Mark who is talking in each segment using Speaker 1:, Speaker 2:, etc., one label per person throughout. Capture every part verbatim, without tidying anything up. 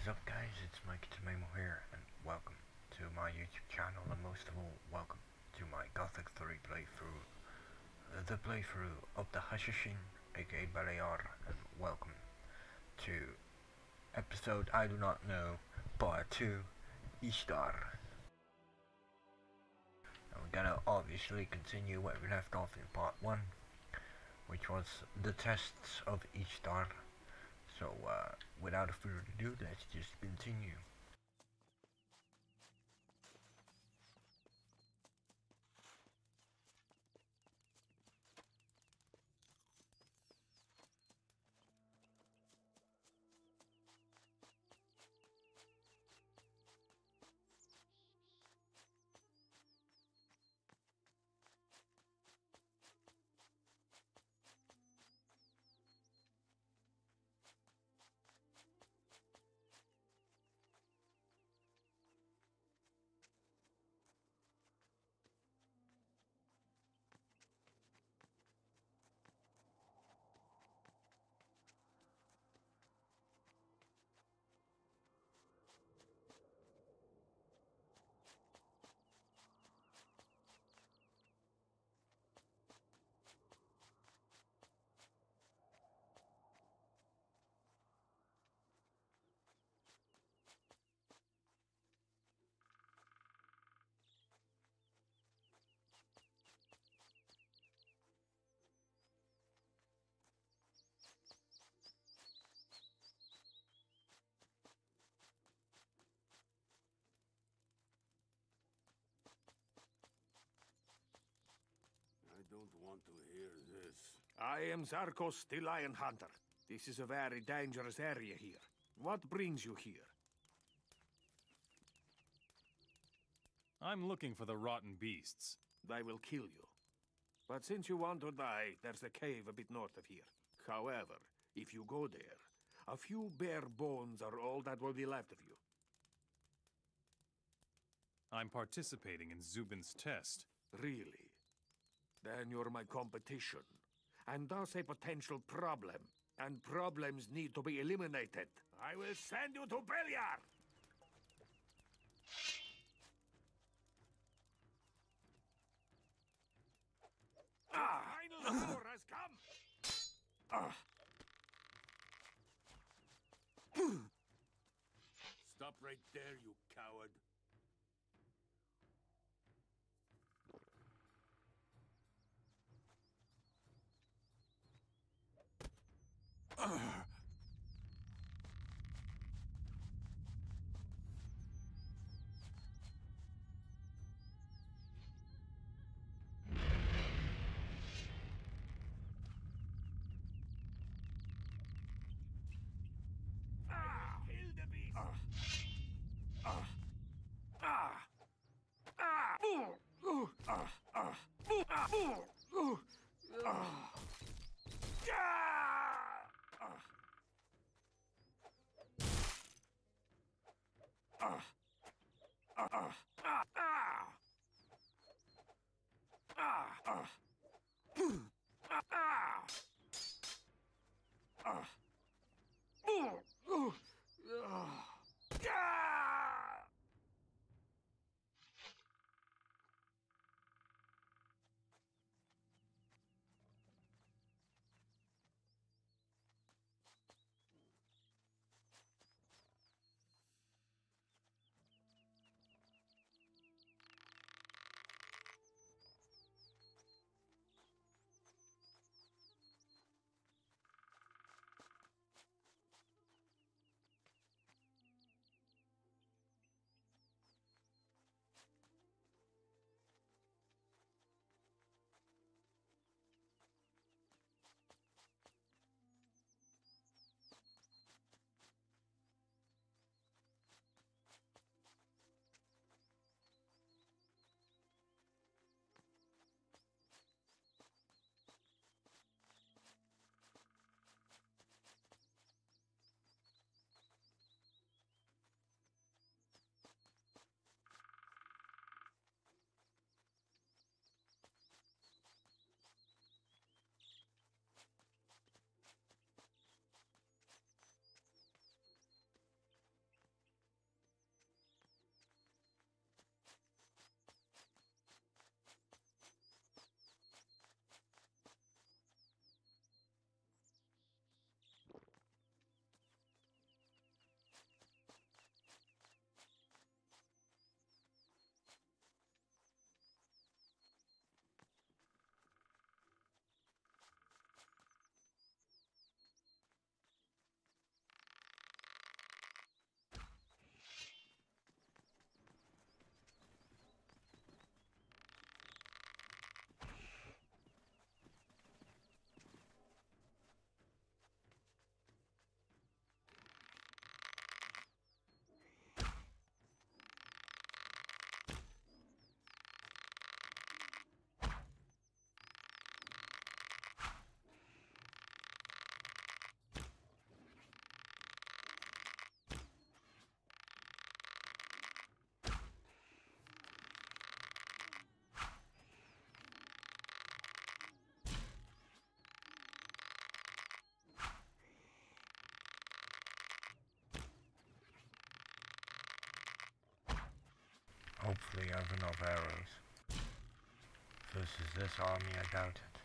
Speaker 1: is up, guys? It's Mike Tamamo here, and welcome to my YouTube channel, and most of all, welcome to my Gothic three playthrough, uh, the playthrough of the Hashashin, aka Balear, and welcome to episode I do not know, part two, Ishtar. And we're gonna obviously continue where we left off in part one, which was the tests of Ishtar. So, uh, without further ado, let's just continue.
Speaker 2: I don't want to hear this.
Speaker 3: I am Zarkos, the Lion Hunter. This is a very dangerous area here. What brings you here?
Speaker 4: I'm looking for the rotten beasts.
Speaker 3: They will kill you. But since you want to die, there's a cave a bit north of here. However, if you go there, a few bare bones are all that will be left of you.
Speaker 4: I'm participating in Zubin's test.
Speaker 3: Really? Then you're my competition. And thus a potential problem. And problems need to be eliminated. I will send you to Beliar! Ah! The final hour has come! Ah!
Speaker 2: Stop right there, you coward.
Speaker 3: Ah! Kill the beast! Ah! Ah!
Speaker 1: oven of arrows. Versus this army, I doubt it.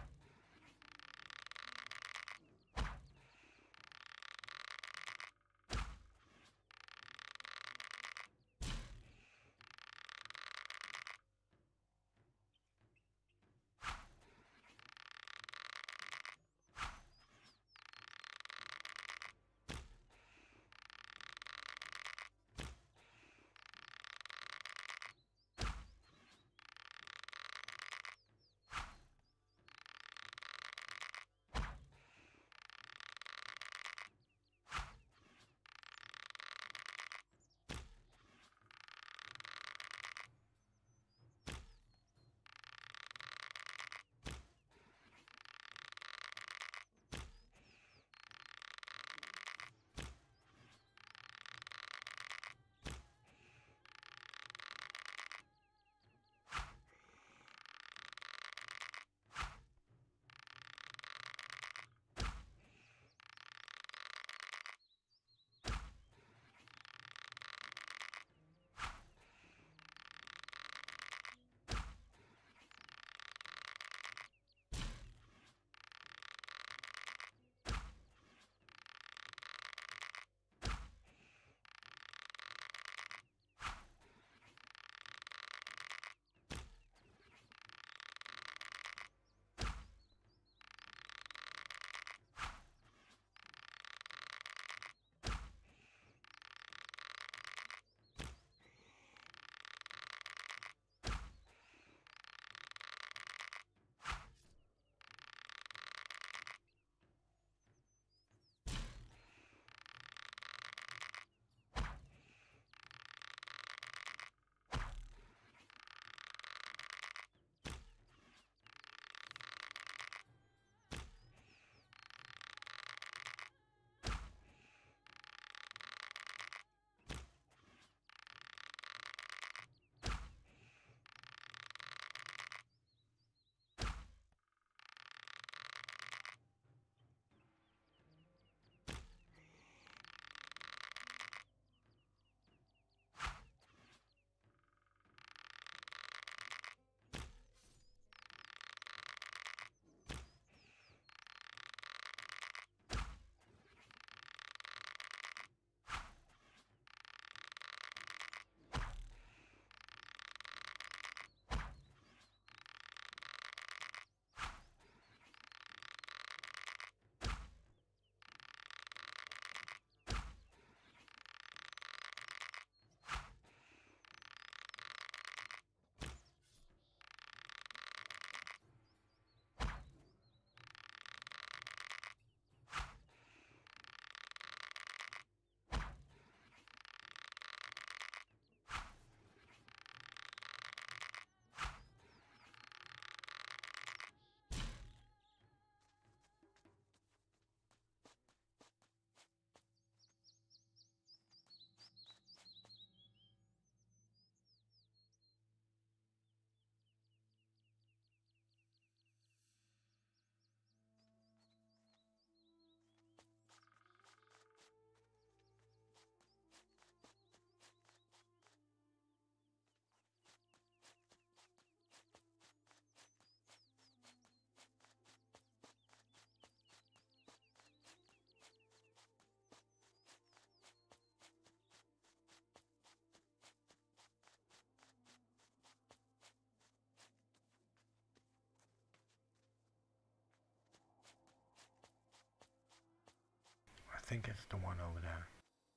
Speaker 1: I think it's the one over there.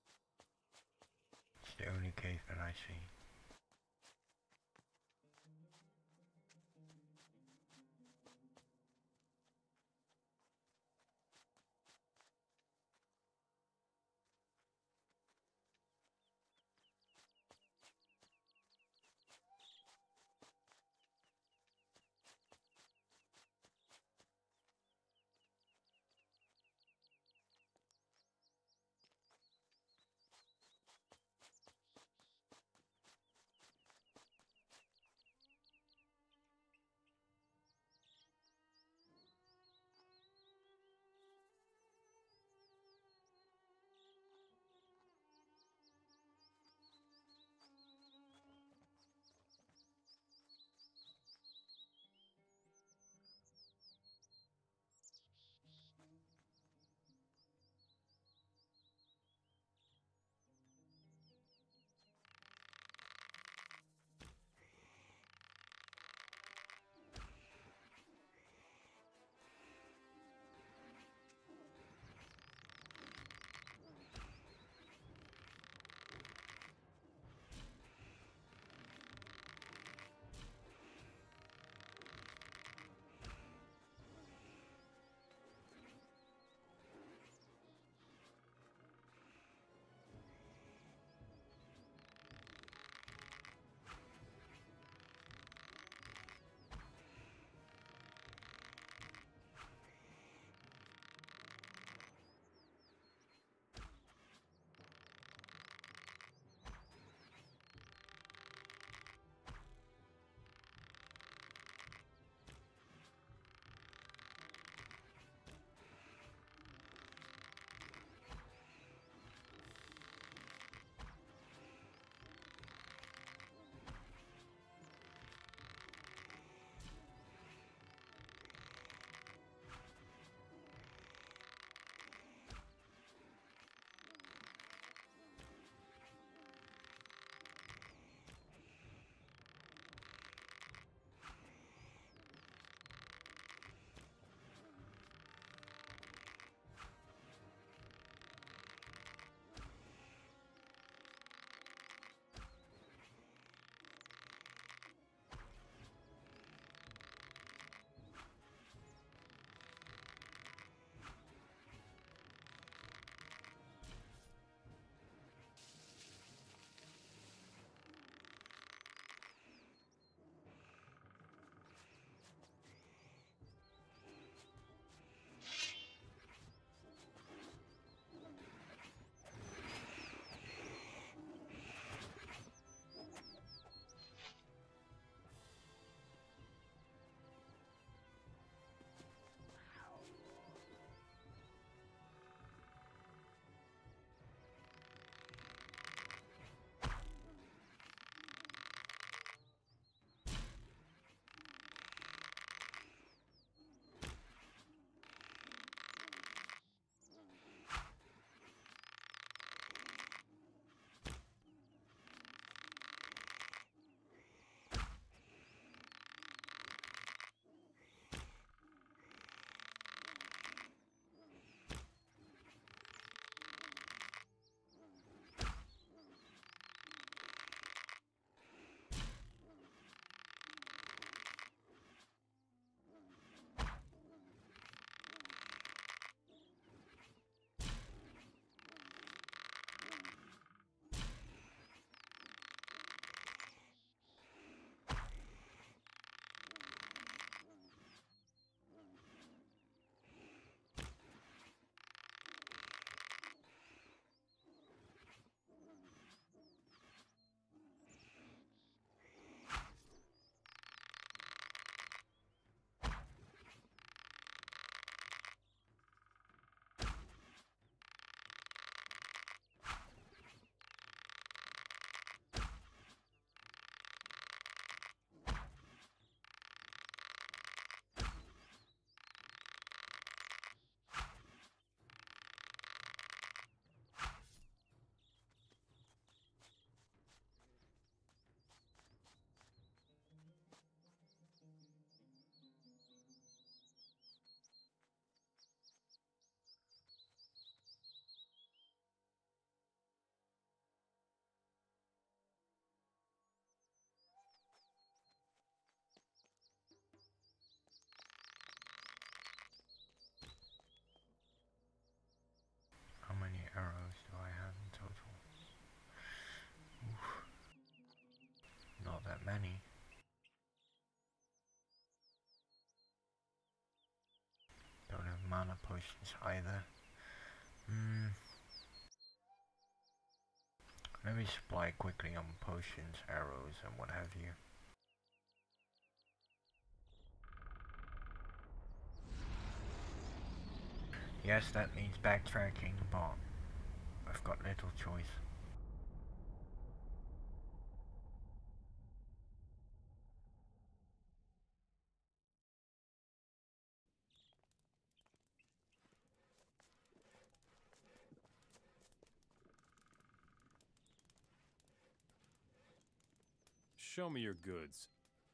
Speaker 1: It's the only cave that I see. mana potions either. Hmm. Let me supply quickly on potions, arrows, and what have you. Yes, that means backtracking, but I've got little choice.
Speaker 4: Show me your goods.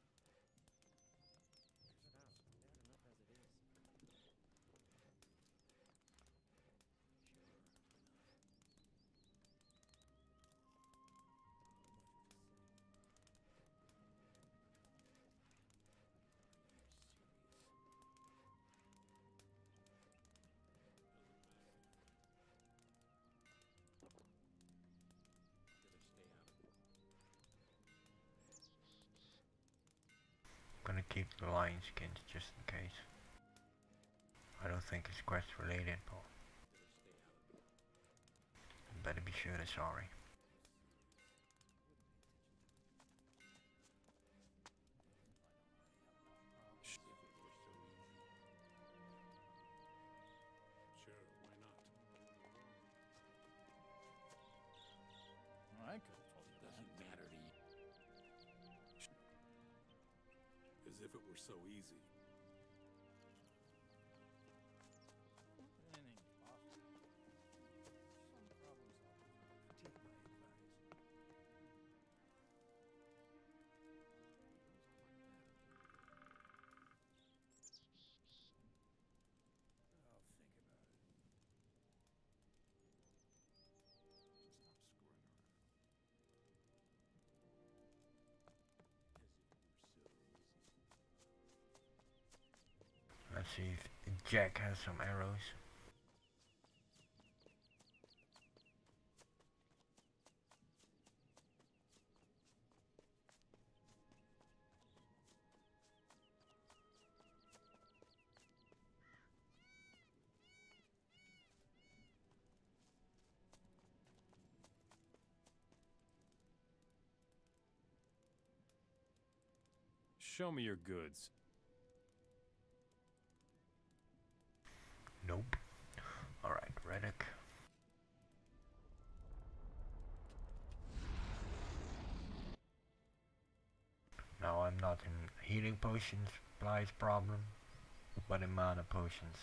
Speaker 1: Gonna keep the lion skins just in case. I don't think it's quest related, but better be sure they're sorry.
Speaker 4: I could have told you that.
Speaker 2: Doesn't matter to you. As if it were so easy.
Speaker 4: Anything's possible. Some problems always take my advice. I'll think about it. Stop screwing around.
Speaker 1: Let's see if Jack has some arrows.
Speaker 4: Show me your goods.
Speaker 1: Nope. Alright, Reddick. Now I'm not in healing potions supplies problem, but in mana potions.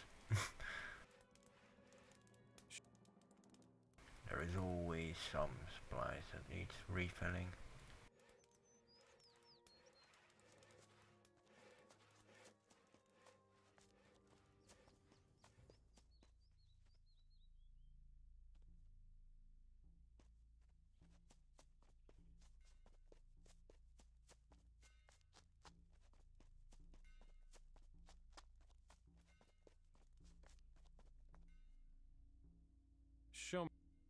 Speaker 1: There is always some supplies that needs refilling.
Speaker 4: Show me.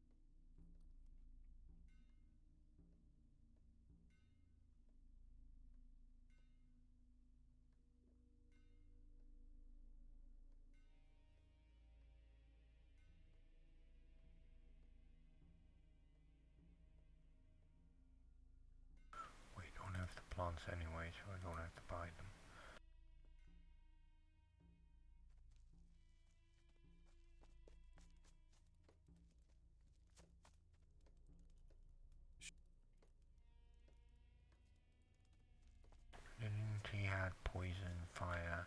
Speaker 1: We don't have the plants anyway, so I don't have to buy them. Didn't he had poison, fire?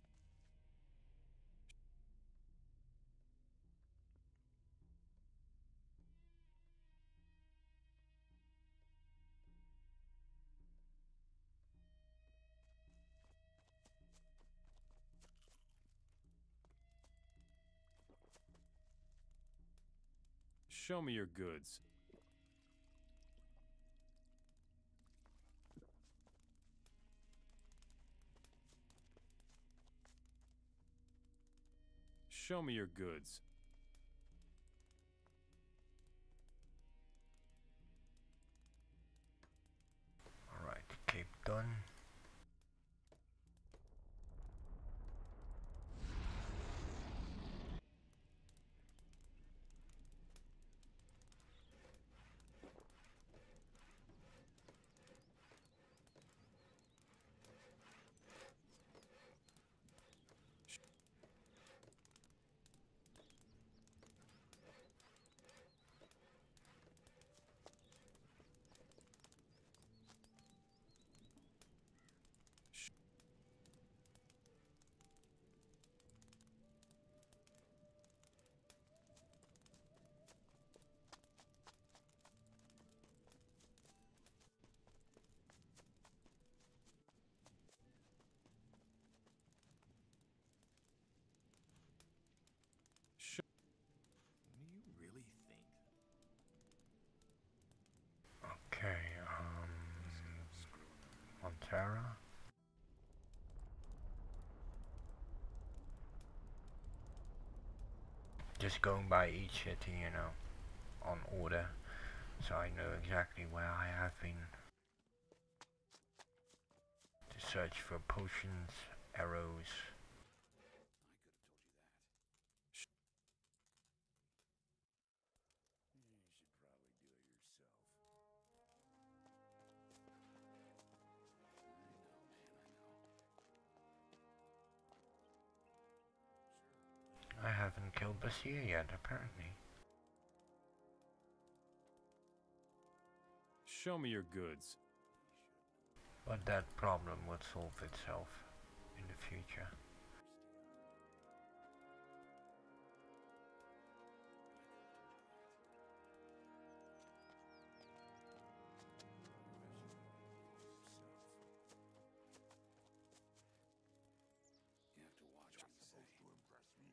Speaker 4: Show me your goods. Show me your goods.
Speaker 1: Alright, cape done. just going by each city, you know, on order, so I know exactly where I have been to search for potions, arrows. I haven't killed Basir yet, apparently.
Speaker 5: Show me your goods.
Speaker 1: But that problem would solve itself in the future.
Speaker 2: You have to watch what you say. To impress me.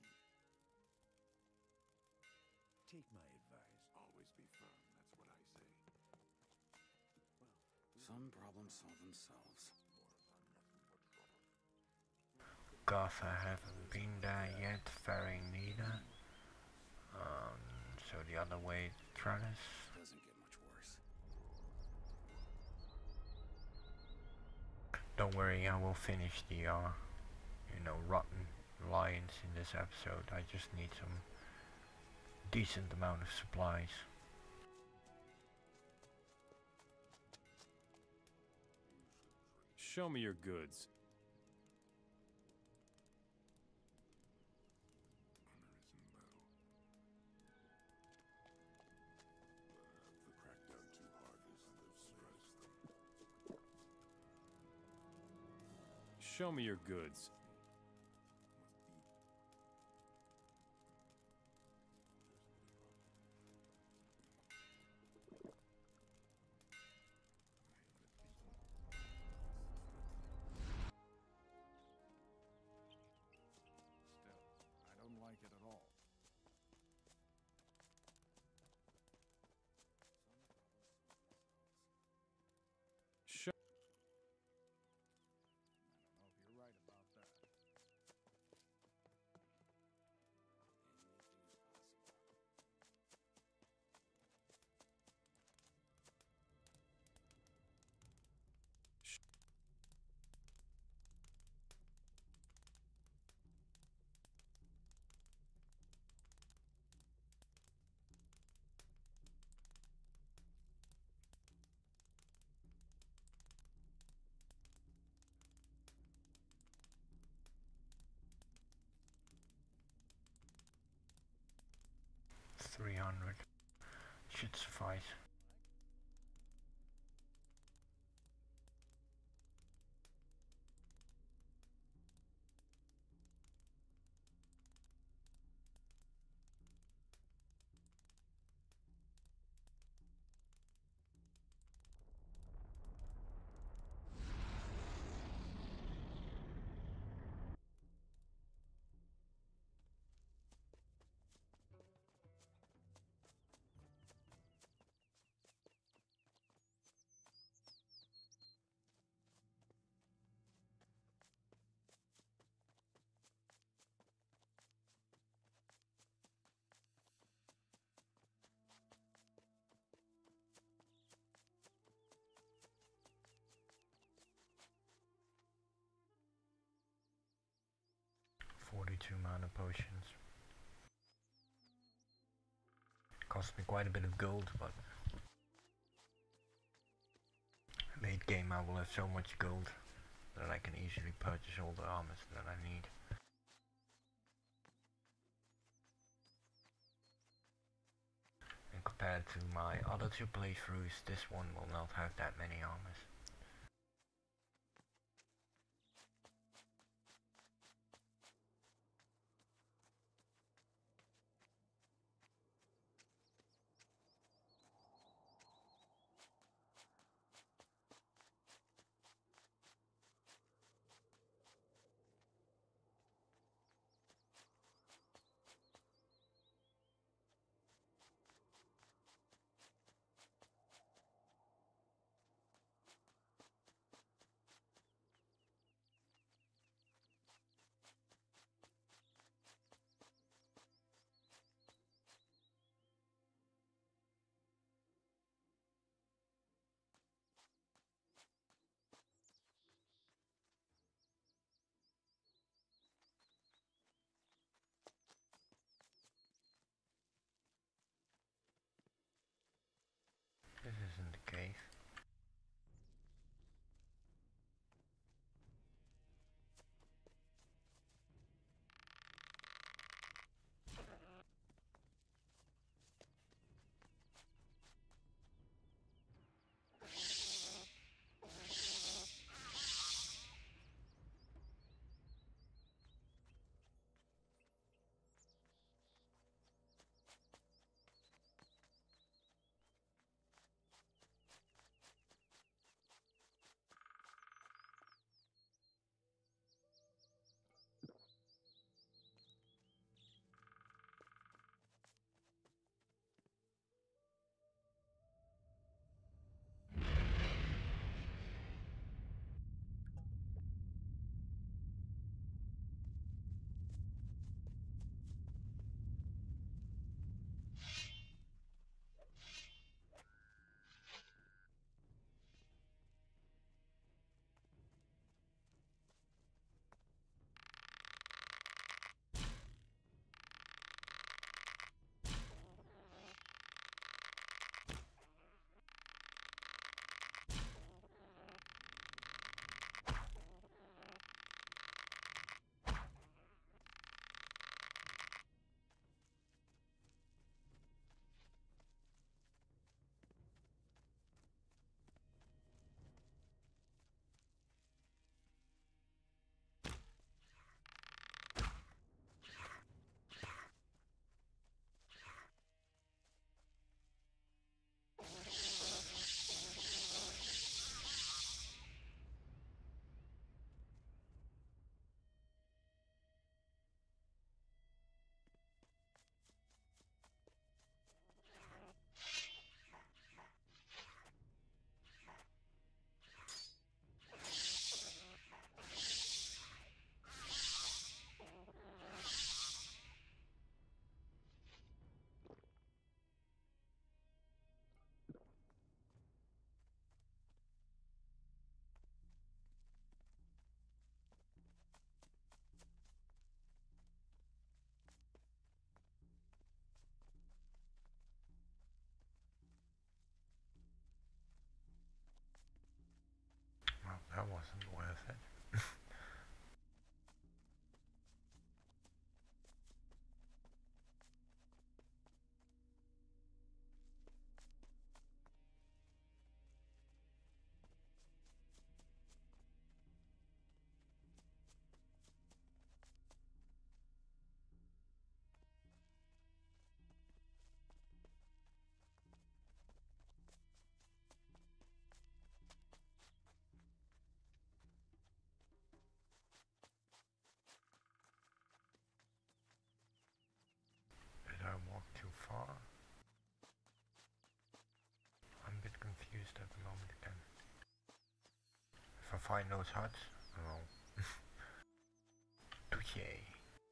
Speaker 4: Take my advice.
Speaker 2: Always be firm, that's what I say. Some problems solve themselves.
Speaker 1: Goth, I haven't been there yet, Ferry neither. Um, so the other way, Travis.
Speaker 2: Doesn't get much worse.
Speaker 1: Don't worry, I will finish the, uh, you know, rotten lions in this episode. I just need some decent amount of supplies.
Speaker 5: Show me your goods. Show me your goods.
Speaker 4: I don't like it at all.
Speaker 5: Show.
Speaker 4: I don't know if you're right about that.
Speaker 1: three hundred should suffice. forty-two mana potions. Cost me quite a bit of gold, but late game I will have so much gold that I can easily purchase all the armors that I need. And compared to my other two playthroughs, this one will not have that many armors. That wasn't worth it. Did I walk too far? I'm a bit confused at the moment again. If I find those huts, I'll... Touché.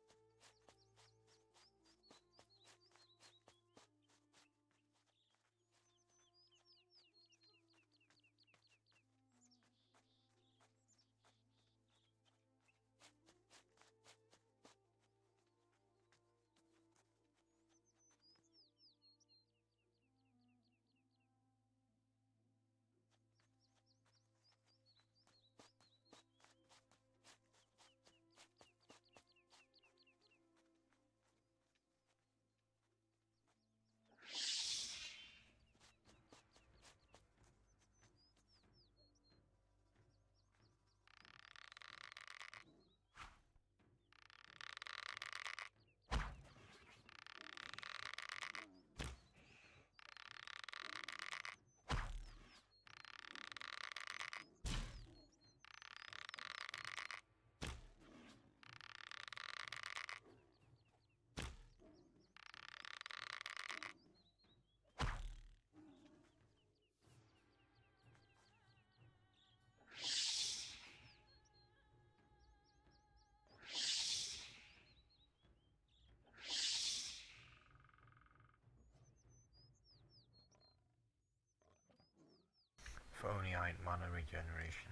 Speaker 1: If only I had mana regeneration.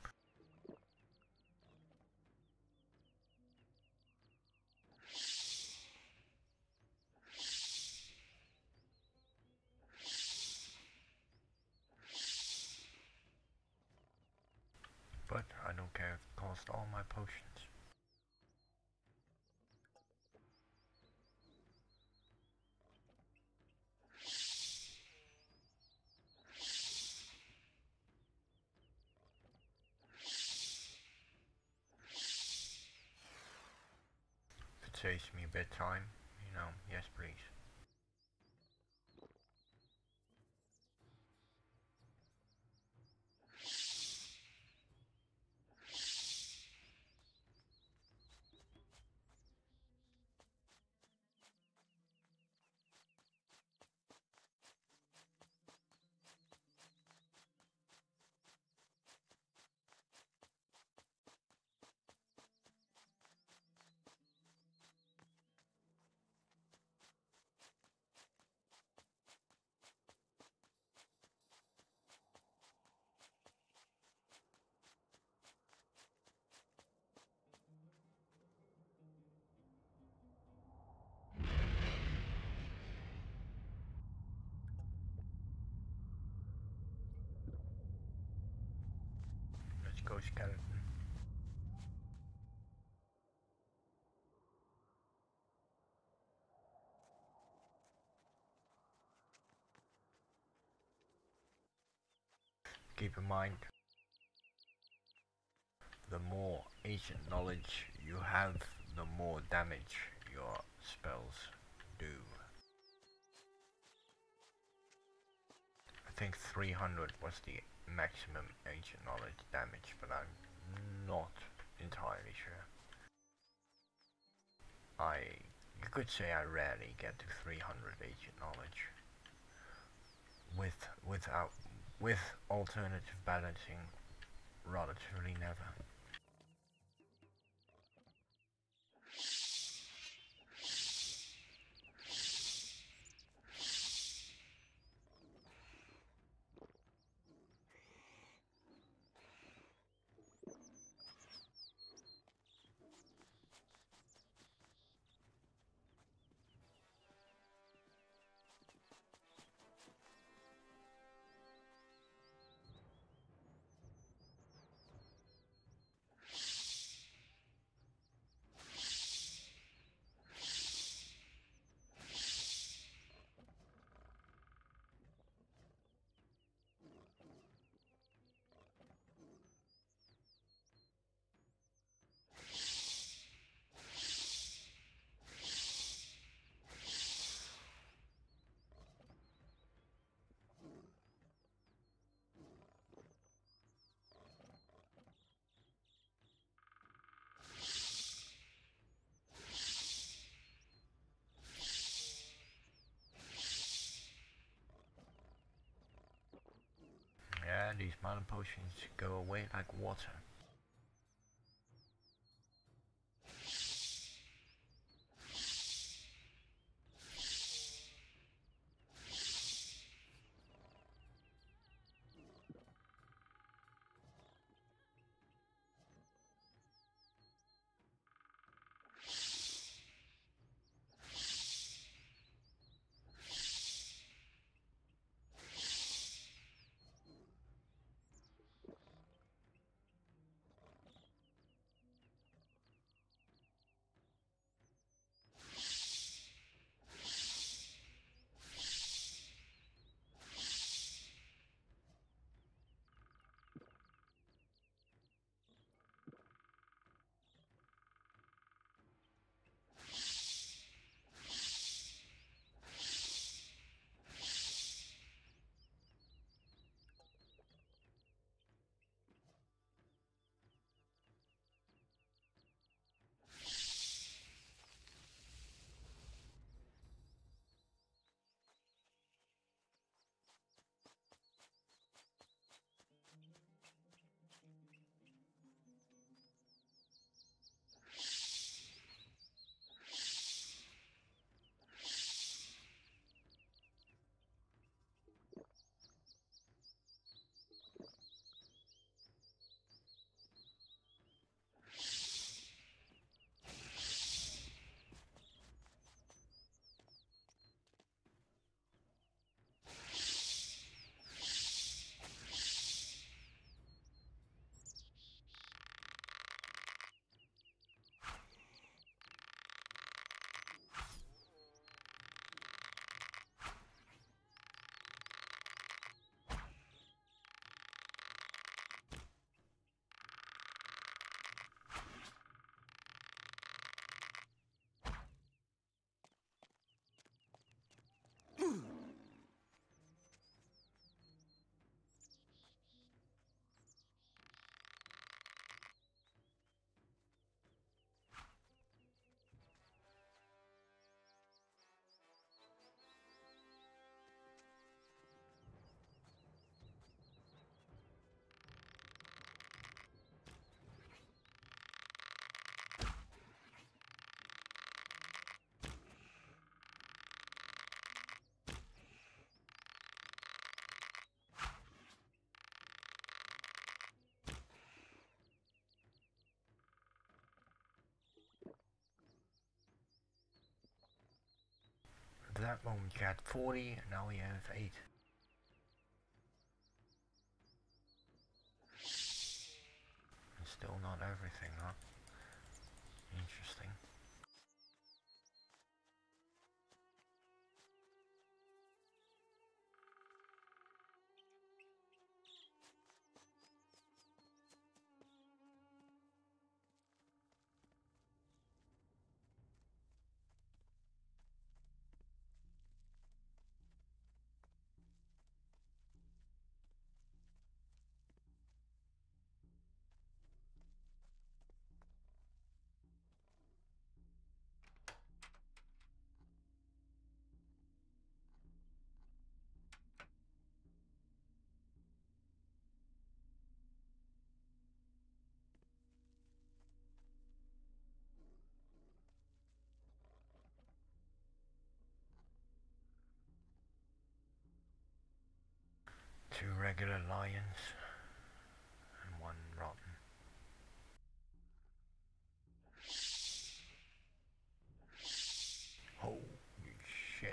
Speaker 1: But I don't care if it cost all my potions. If it saves me a bit time, you know, yes please. Let's go, skeleton. Keep in mind, the more ancient knowledge you have, the more damage your spells do. I think three hundred was the maximum ancient knowledge damage, but I'm not entirely sure. I, you could say I rarely get to three hundred ancient knowledge. With, without, with alternative balancing, relatively never. and these mana potions go away like water. At that moment you had forty, and now we have eight. And still not everything, huh? Interesting. Two regular lions and one rotten. Holy shit.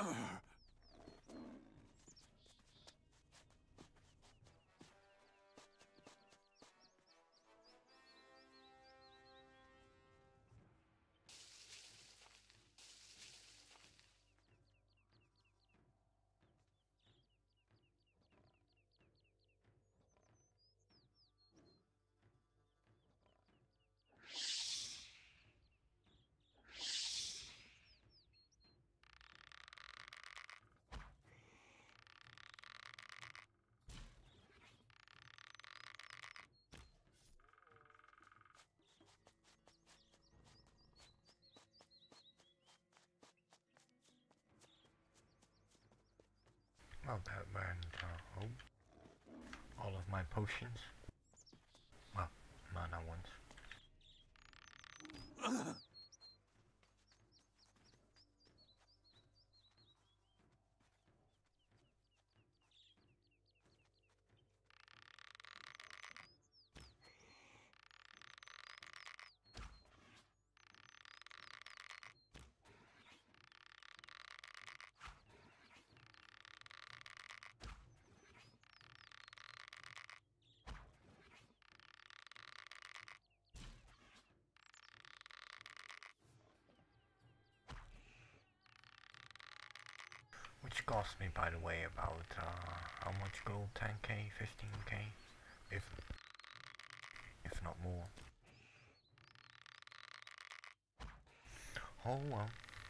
Speaker 1: Well, that went uh, home. All of my potions. Well, mana ones. Which cost me, by the way, about uh, how much gold? ten K, fifteen K, if if not more. Oh well.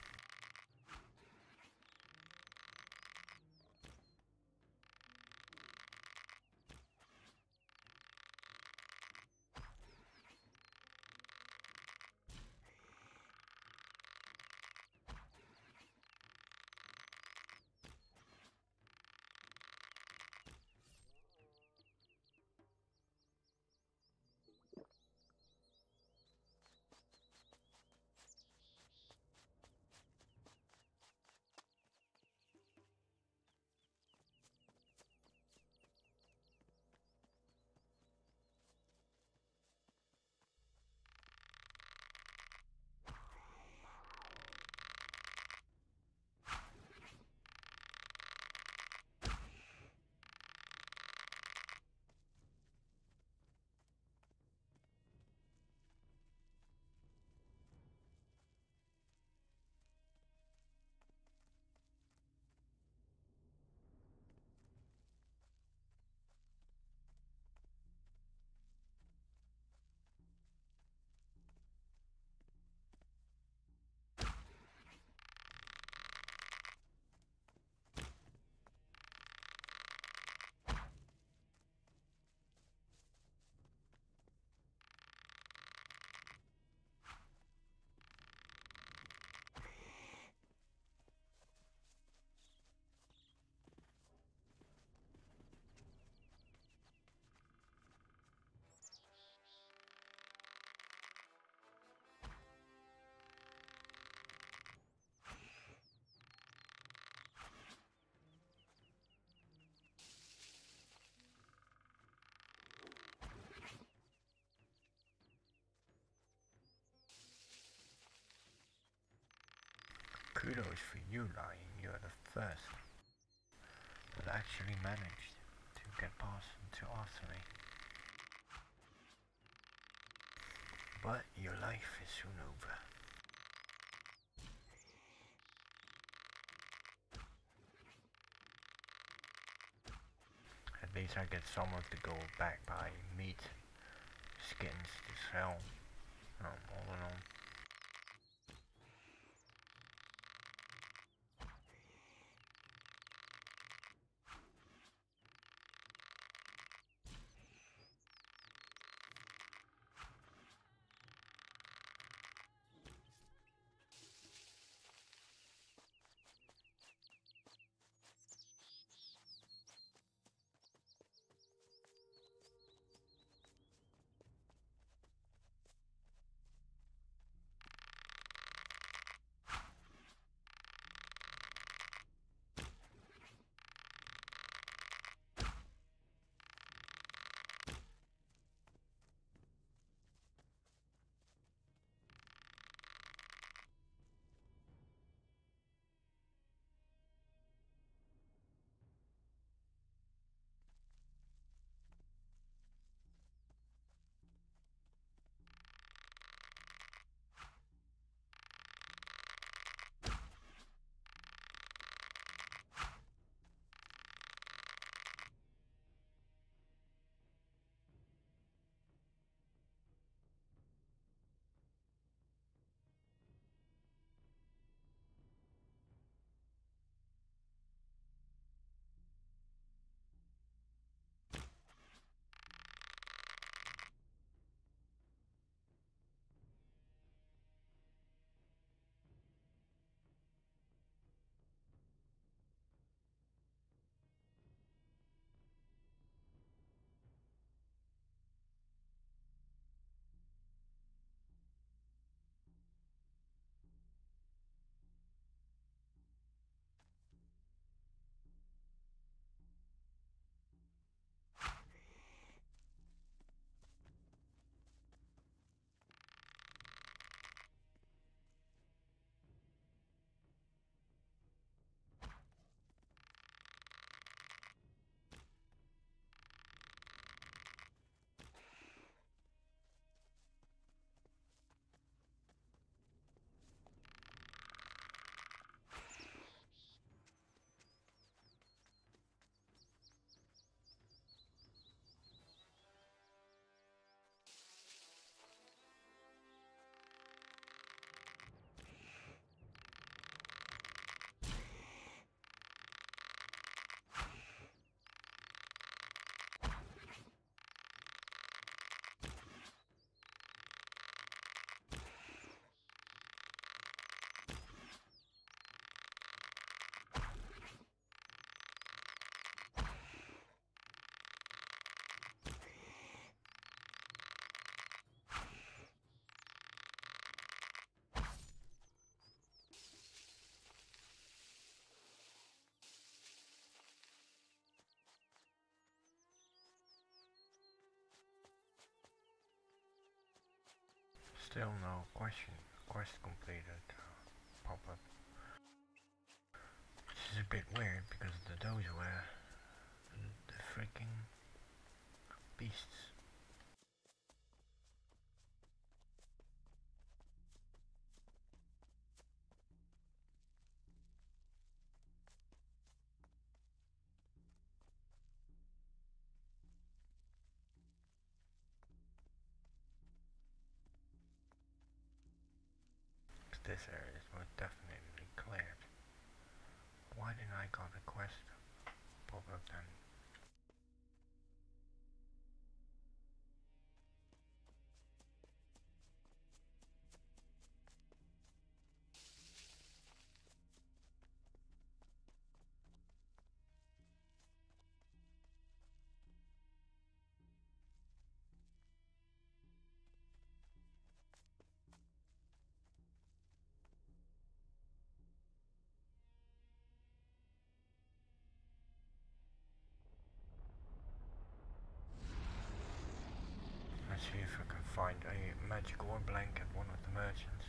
Speaker 1: Kudos for you, Lion. You're the first that actually managed to get past into archery. But your life is soon over. At least I get some of the gold back by meat skins to sell. Um, all in all. Still no question. Quest completed. Uh, pop up. Which is a bit weird because the, those were the freaking beasts. This area is most definitely cleared. Why didn't I got a quest pop up then? Let's see if I can find a magic ore blank at one of the merchants.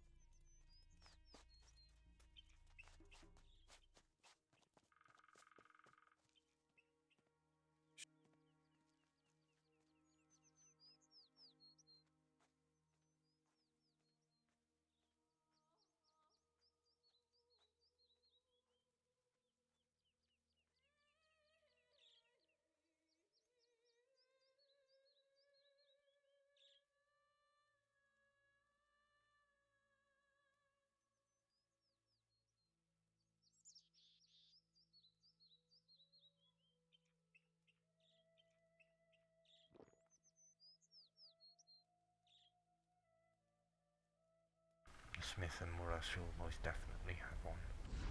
Speaker 1: Smith and Murasul most definitely have one.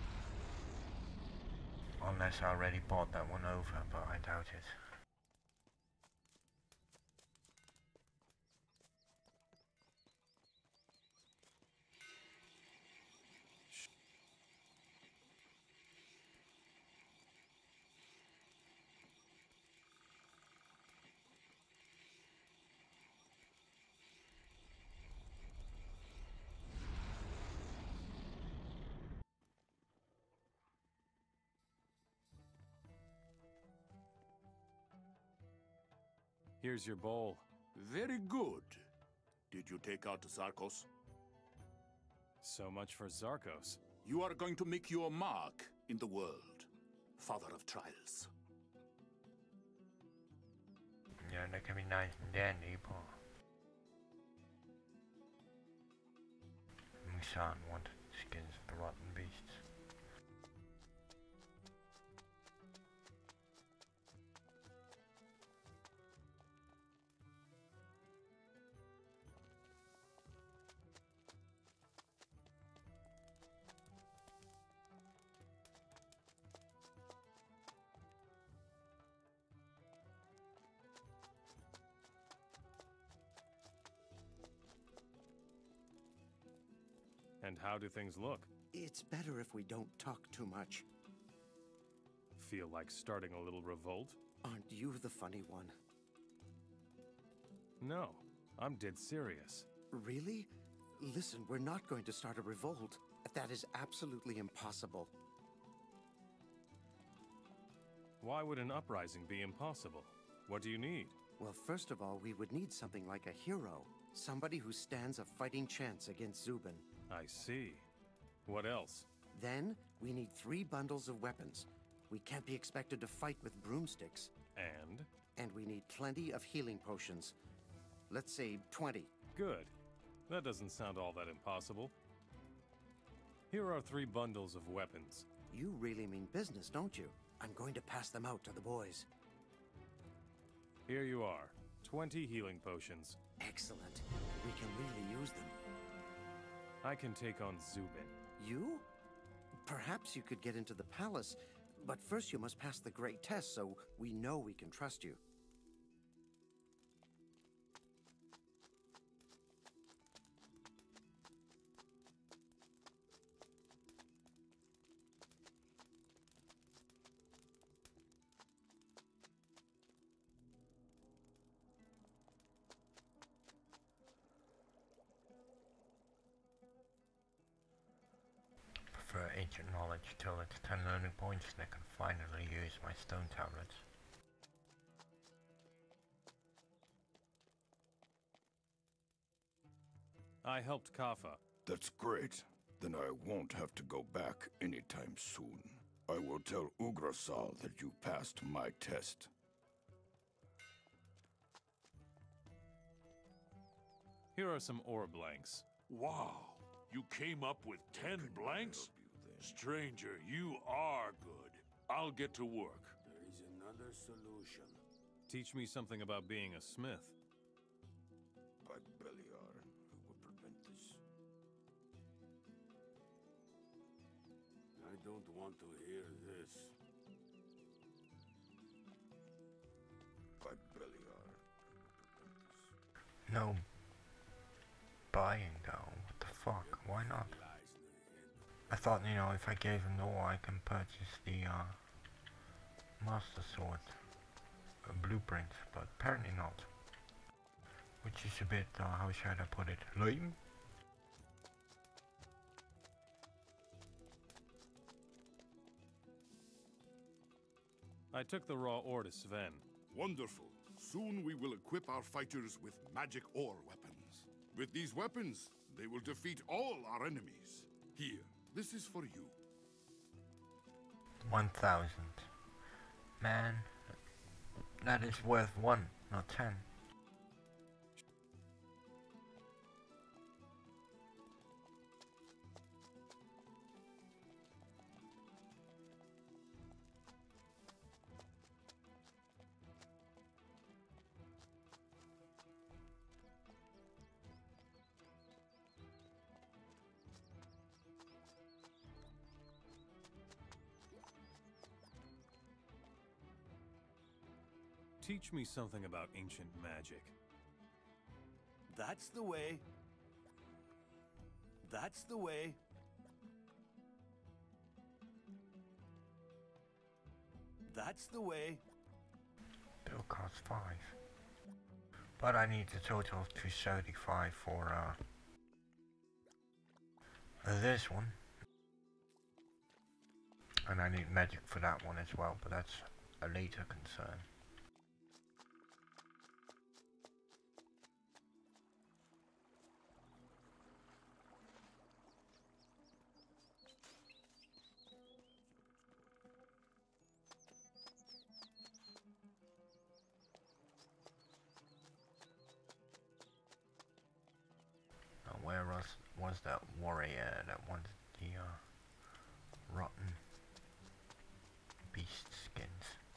Speaker 1: Unless I already bought that one over, but I doubt it.
Speaker 5: Here's your bowl.
Speaker 2: Very good. Did you take out Zarkos?
Speaker 5: So much for Zarkos.
Speaker 2: You are going to make your mark in the world, Father of Trials.
Speaker 1: Yeah, that can be nice and dandy, but Musan wanted skins of the rotten beasts.
Speaker 5: And how do things look?
Speaker 6: It's better if we don't talk too much.
Speaker 5: Feel like starting a little revolt?
Speaker 6: Aren't you the funny one?
Speaker 5: No, I'm dead serious.
Speaker 6: Really? Listen, we're not going to start a revolt. That is absolutely impossible.
Speaker 5: Why would an uprising be impossible? What do you need?
Speaker 6: Well, first of all, we would need something like a hero. Somebody who stands a fighting chance against Zubin.
Speaker 5: I see. What else?
Speaker 6: Then, we need three bundles of weapons. We can't be expected to fight with broomsticks.
Speaker 5: And?
Speaker 6: And we need plenty of healing potions. Let's say twenty.
Speaker 5: Good. That doesn't sound all that impossible. Here are three bundles of weapons.
Speaker 6: You really mean business, don't you? I'm going to pass them out to the boys.
Speaker 5: Here you are. twenty healing potions.
Speaker 6: Excellent. We can really use them.
Speaker 5: I can take on Zubin.
Speaker 6: You? Perhaps you could get into the palace, but first you must pass the great test so we know we can trust you.
Speaker 1: ancient knowledge till it's ten learning points and I can finally use my stone tablets.
Speaker 5: I helped Kaffa.
Speaker 7: That's great. Then I won't have to go back anytime soon. I will tell Ugrasal that you passed my test.
Speaker 5: Here are some ore blanks.
Speaker 2: Wow, you came up with ten blanks? Stranger, you are good. I'll get to work.
Speaker 3: There is another solution.
Speaker 5: Teach me something about being a smith.
Speaker 7: By Beliar, who will prevent this?
Speaker 3: I don't want to hear this.
Speaker 7: By Beliar, who will prevent this?
Speaker 1: No buying though, what the fuck, why not? I thought, you know, if I gave him the ore I can purchase the uh, Master Sword uh, blueprint, but apparently not. Which is a bit, uh, how should I put it, lame?
Speaker 5: I took the raw ore to Sven.
Speaker 8: Wonderful. Soon we will equip our fighters with magic ore weapons. With these weapons, they will defeat all our enemies. Here, this is for you.
Speaker 1: one thousand. Man, that is worth one, not ten.
Speaker 5: Teach me something about ancient magic.
Speaker 3: That's the way. That's the way. That's the way.
Speaker 1: Bill costs five. But I need a total of two seventy-five for uh, this one. And I need magic for that one as well, but that's a later concern. Where was, was that warrior that wanted the uh, rotten beast skins?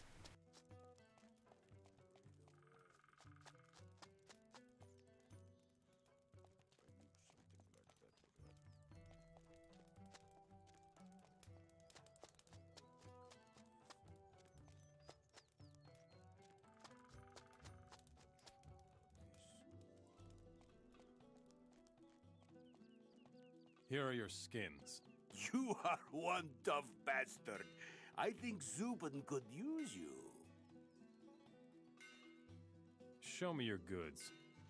Speaker 5: Here are your skins.
Speaker 3: You are one tough bastard. I think Zubin could use you.
Speaker 5: Show me your goods.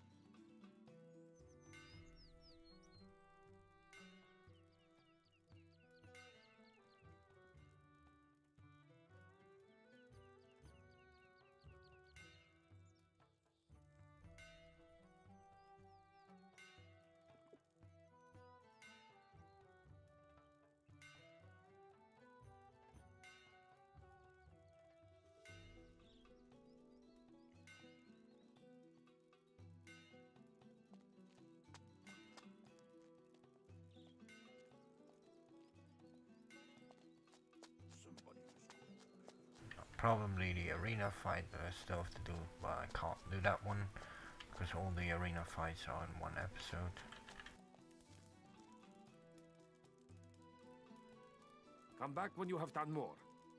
Speaker 1: Probably the arena fight that I still have to do, but I can't do that one because all the arena fights are in one episode.
Speaker 3: Come back when you have done more.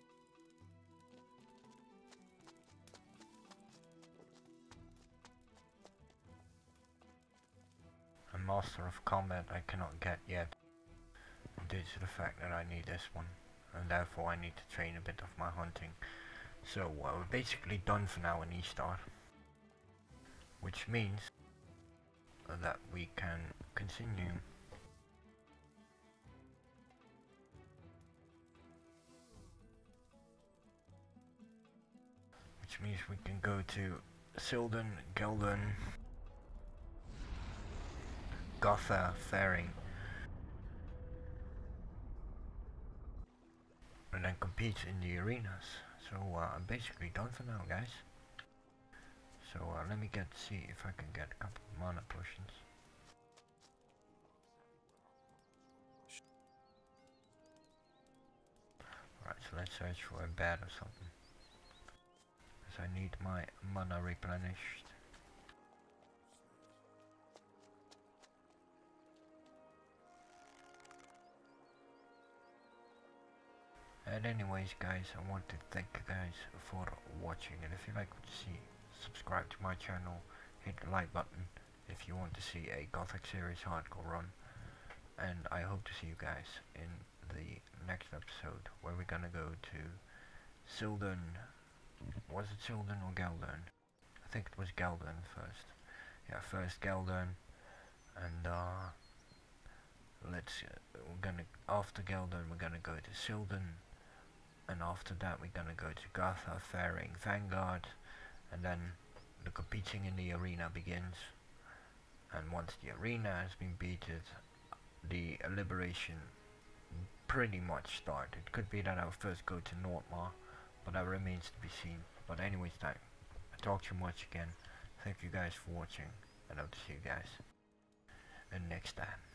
Speaker 1: A Master of Combat I cannot get yet due to the fact that I need this one, and therefore I need to train a bit of my hunting. So uh, we're basically done for now in Eastar, which means that we can continue which means we can go to Sildon, Geldern, Gotha, Faring, and then compete in the arenas. So uh, I'm basically done for now, guys. So uh, let me get see if I can get a couple of mana potions. Alright, so let's search for a bed or something. Because I need my mana replenished. And anyways guys, I want to thank you guys for watching, and if you like what you see, subscribe to my channel, hit the like button if you want to see a Gothic series hardcore run, and I hope to see you guys in the next episode where we're gonna go to Sildon. Was it Sildon or Geldern? I think it was Geldern first. Yeah, first Geldern, and uh, let's uh, we're gonna after Geldern we're gonna go to Sildon, and after that we're gonna go to Gotha, Faring, Vanguard, and then the competing in the arena begins. And once the arena has been beaten, the liberation pretty much started. It could be that I'll first go to Nordmar, but that remains to be seen. But anyways, time. I talked too much again. Thank you guys for watching, and I'll see you guys in next time.